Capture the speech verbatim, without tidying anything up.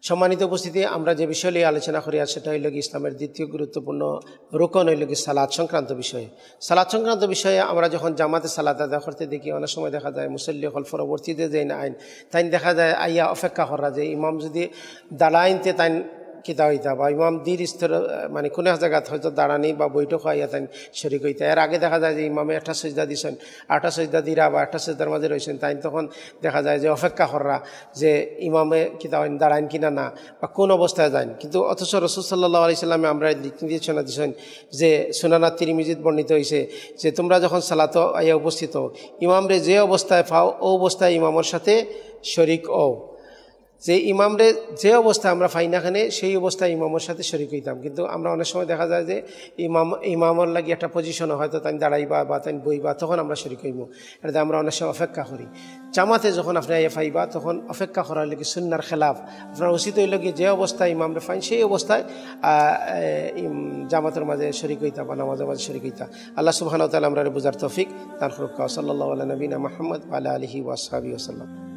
সম্মানিত উপস্থিতি, আমরা যে বিষয় নিয়ে আলোচনা করি আর সেটা হইল ইসলামের দ্বিতীয় গুরুত্বপূর্ণ রুকন হইল কি সালাত সংক্রান্ত বিষয়ে। সালাত সংক্রান্ত বিষয়ে আমরা যখন জামাতে সালাত আদায় করতে দেখি, অনেক সময় দেখা যায় মুসল্লি হল পরবর্তীতে যে আইন তাই দেখা যায় আইয়া অপেক্ষা করা যে ইমাম যদি দাঁড়াইনতে তাই কিতা হইতা বা ইমাম দীর স্তর মানে কোনো এক জায়গাত হয়তো দাঁড়ানি বা বৈঠক হইয়া তাই শরিক হইতা। এর আগে দেখা যায় যে ইমামে একটা সজদা দিছেন, আটটা সজদা দিরা বা একটা সজদার মাঝে রয়েছেন, তাই তখন দেখা যায় যে অপেক্ষা করা যে ইমামে কিতা হইন দাঁড়াইন কিনা না বা কোন অবস্থায় যান। কিন্তু অথচ রাসূল সাল্লাল্লাহু আলাইহি সাল্লামে আমরা নির্দেশনা দিছেন যে সুনান তিরমিজিত বর্ণিত হয়েছে যে তোমরা যখন সালাত আইয়া উপস্থিত হও, ইমামরে যে অবস্থায় পাও ও অবস্থায় ইমামের সাথে শরিক হও। যে ইমামরে যে অবস্থায় আমরা পাই না খানে সেই অবস্থায় ইমামের সাথে শরিক হইতাম। কিন্তু আমরা অনেক সময় দেখা যায় যে ইমাম ইমামের লাগি একটা পজিশনে হয়তো তাই দাঁড়াইবা বা তাই বইবা, তখন আমরা শরিক হইব। এটাতে আমরা অনেক সময় অপেক্ষা করি। জামাতে যখন আপনি আইয়া পাইবা তখন অপেক্ষা করার লাগি সুন্নার খেলাফ। আপনার উচিত হইল কি যে অবস্থায় ইমামরে পাইন সেই অবস্থায় জামাতের মাঝে শরিক হইতা বা নামাজের মাঝে শরিক হইতা। আল্লাহ সুবহানাহু ওয়া তাআলা আমরা বুঝার তৌফিক দান করুক। সাল্লাল্লাহু আলা নবিনা মুহাম্মদ ওয়া আলা আলিহি ওয়া আসহাবিহি ওয়া সাল্লাম।